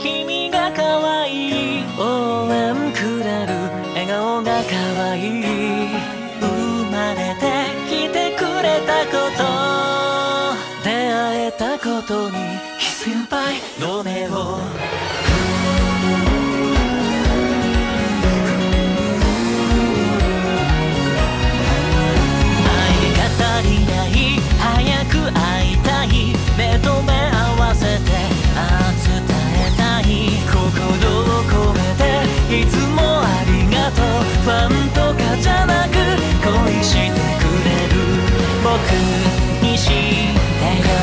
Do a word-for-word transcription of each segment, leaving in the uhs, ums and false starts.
君が可愛い応援くれる笑顔が可愛い生まれてきてくれたこと出会えたことに心配の目を早く会いたい目と目合わせてあ伝えたい心を込めていつもありがとうファンとかじゃなく恋してくれる僕にしてよ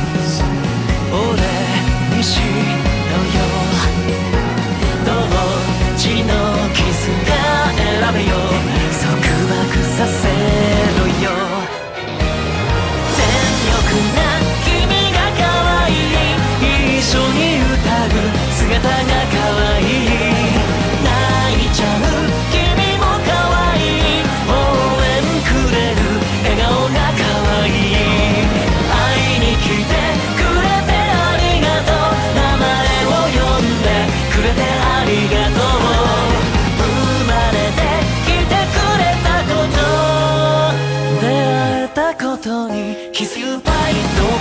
俺にしろよどっちのキスが選べよ束縛させろよ一緒に歌う姿が可愛い泣いちゃう君も可愛い応援くれる笑顔が可愛い会いに来てくれてありがとう名前を呼んでくれてありがとう生まれてきてくれたこと出会えたことに気づいたいと